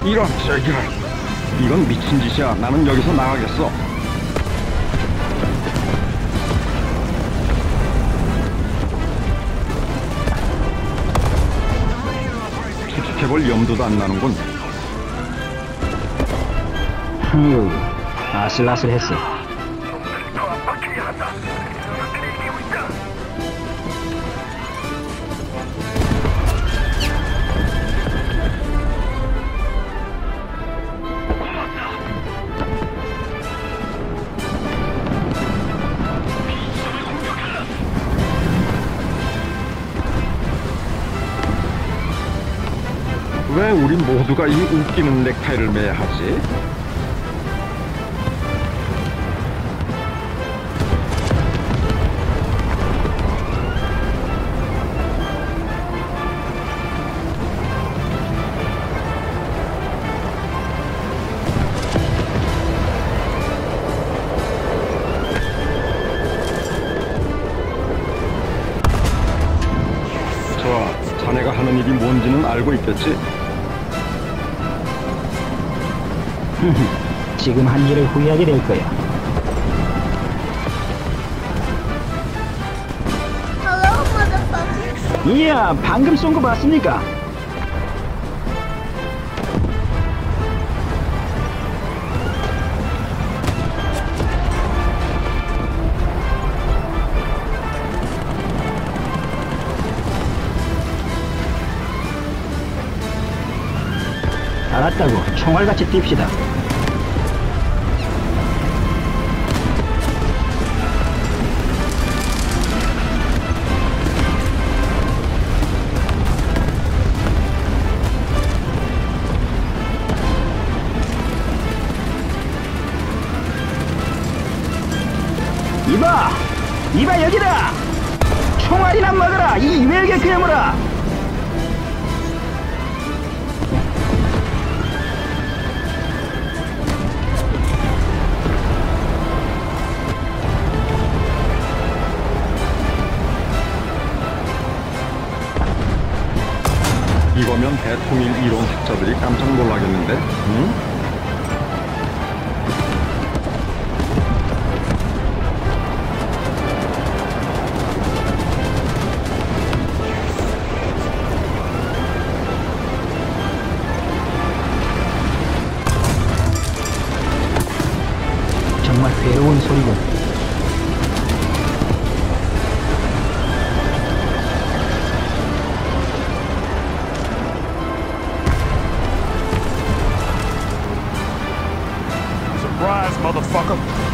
이런 저기라. 이건 미친 짓이야. 나는 여기서 나가겠어. 수직해볼 염도도 안 나는군. 휴, 아슬아슬했어. 왜 우리 모두가 이 웃기는 넥타이를 매야 하지? 좋아, 자네가 하는 일이 뭔지는 알고 있겠지? 지금 한 일을 후회하게 될 거야. Hello, motherfucker. 이야, 방금 쏜 거 봤습니까? 알았다고, 총알같이 뜁시다. 이봐! 이봐 여기다! 총알이나 먹어라! 이 외계 괴물아! 이거면 대통일 이론 학자들이 깜짝 놀라겠는데? 응? 정말 괴로운 소리군. Surprise, motherfucker!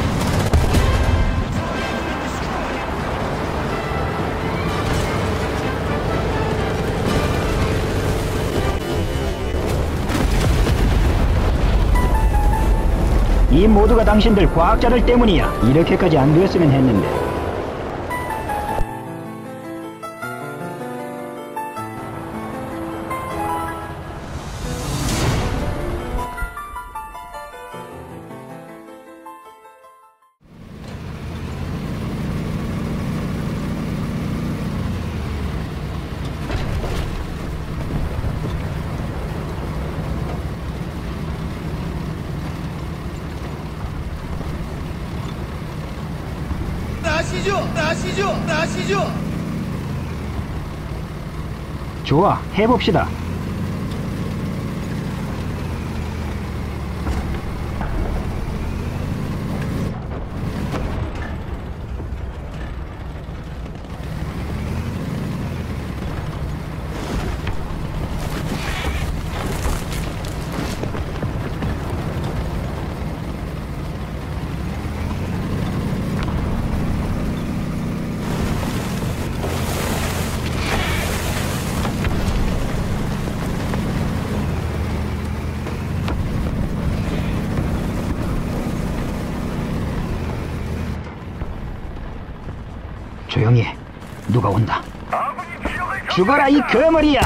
이 모두가 당신들 과학자들 때문이야. 이렇게까지 안 되었으면 했는데. 나시죠. 좋아, 해봅시다. 조용히 해. 누가 온다. 죽어라 이 거머리야.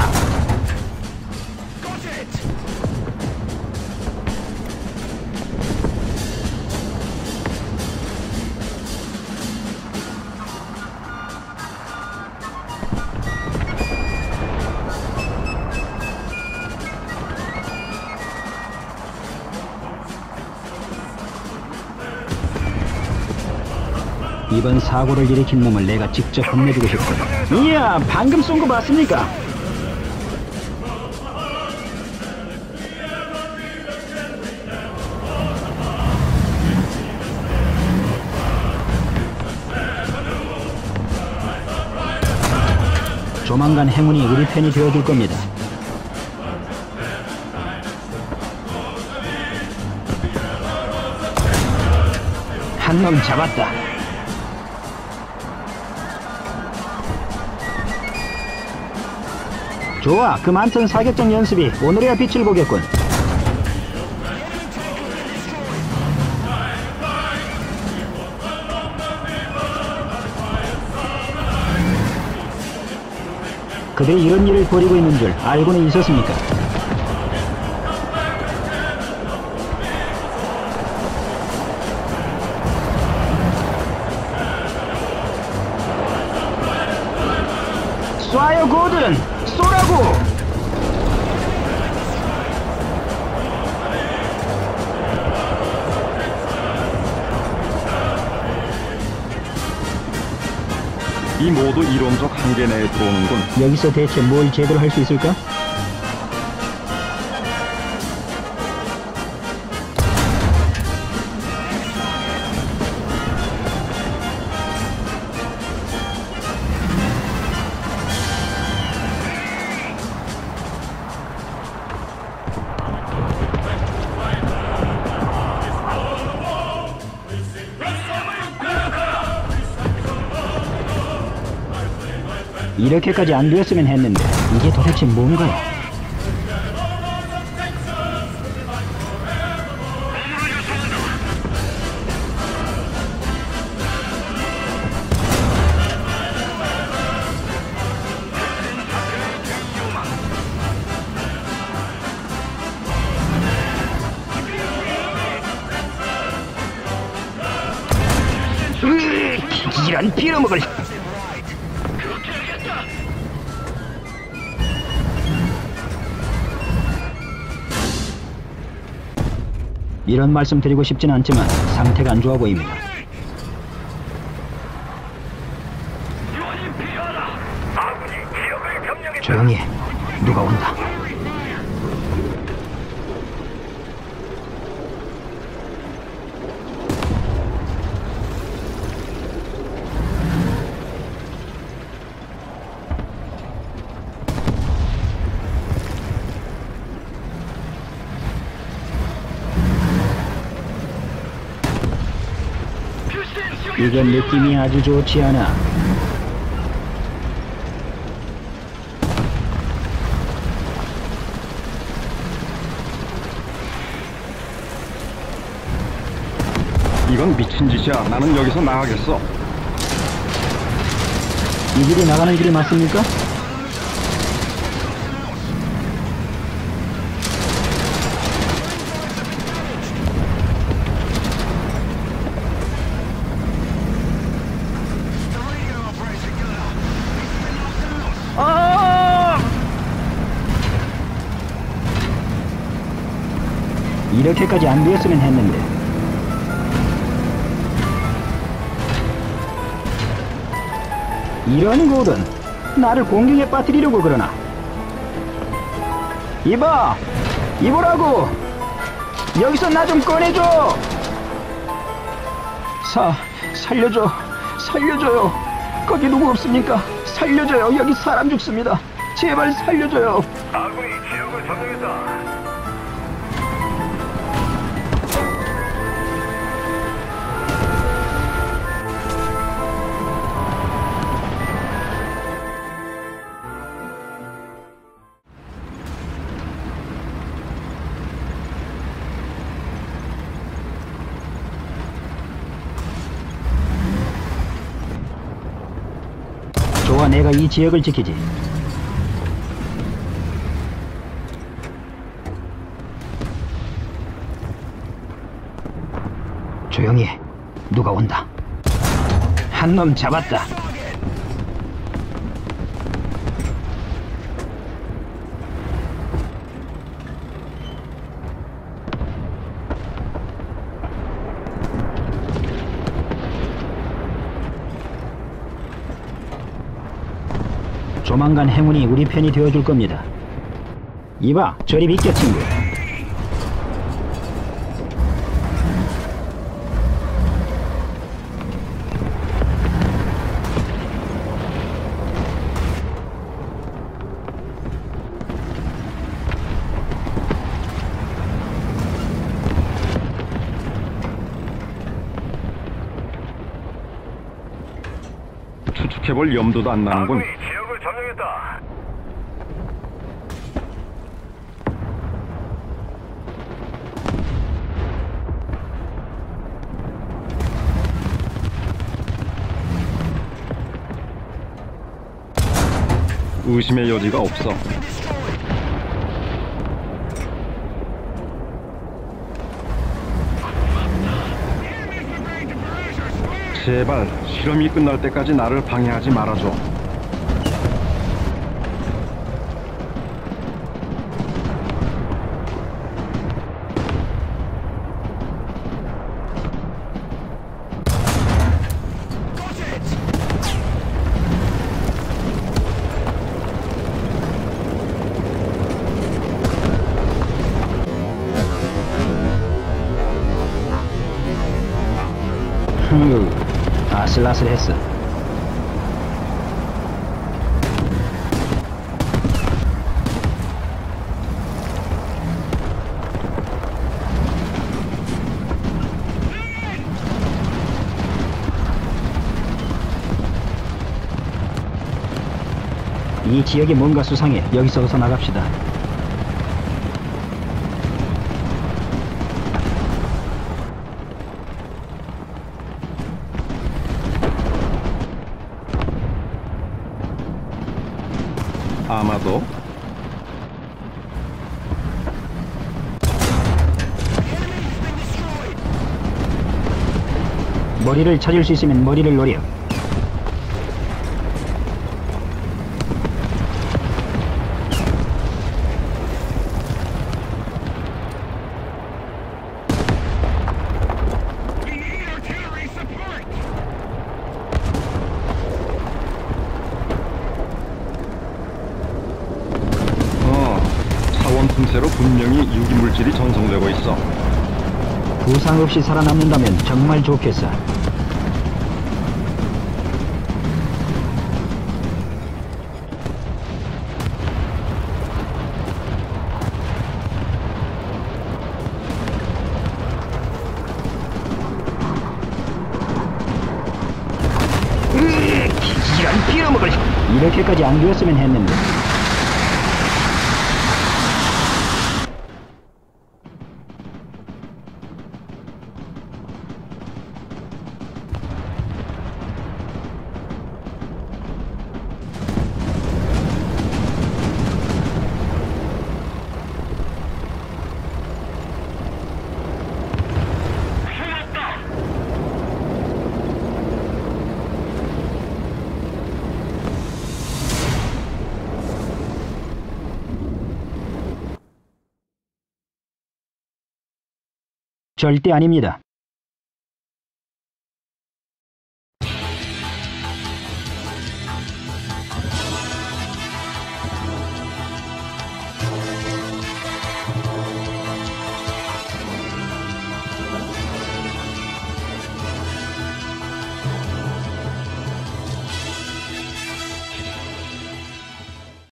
이번 사고를 일으킨 놈을 내가 직접 혼내주고 싶군. 이야, 방금 쏜 거 봤습니까? 조만간 행운이 우리 편이 되어줄 겁니다. 한 놈 잡았다. 좋아, 그 많던 사격장 연습이 오늘에야 빛을 보겠군. 그들이 이런 일을 벌이고 있는 줄 알고는 있었습니까? 쏴요, 고든! 쏘라고! 이 모두 이론적 한계 내에 들어오는군. 여기서 대체 뭘 제대로 할 수 있을까? 이렇게까지 안 되었으면 했는데 이게 도대체 뭔가요? 이런 빌어먹을. 이런 말씀 드리고 싶진 않지만 상태가 안 좋아 보입니다. 조용히 해. 누가 온다. 이건 느낌이 아주 좋지 않아. 이건 미친 짓이야. 나는 여기서 나가겠어. 이 길이 나가는 길이 맞습니까? 이렇게까지 안 되었으면 했는데. 이런 고든 나를 공경에 빠뜨리려고 그러나. 이봐! 이보라고! 여기서 나 좀 꺼내줘! 살려줘. 살려줘요. 거기 누구 없습니까? 살려줘요. 여기 사람 죽습니다. 제발 살려줘요. 아군이 지역을 점령했다. 좋아, 내가 이 지역을 지키지. 조용히 해. 누가 온다. 한 놈 잡았다. 조만간 행운이 우리 편이 되어줄 겁니다. 이봐, 저리 비켜 친구. 추측해볼 염도도 안 나는군. 아군이 지역을 점령했다. 의심의 여지가 없어. 제발 실험이 끝날 때까지 나를 방해하지 말아줘. 아슬아슬했어. 이 지역에 뭔가 수상해. 여기서 어서 나갑시다. 아마도 머리를 찾을 수 있으면 머리를 노려. 차원 틈새로 분명히 유기물질이 전송되고 있어. 부상 없이 살아남는다면 정말 좋겠어. 이런 빌어먹을. 이렇게까지 안 죽었으면 했는데. 절대 아닙니다.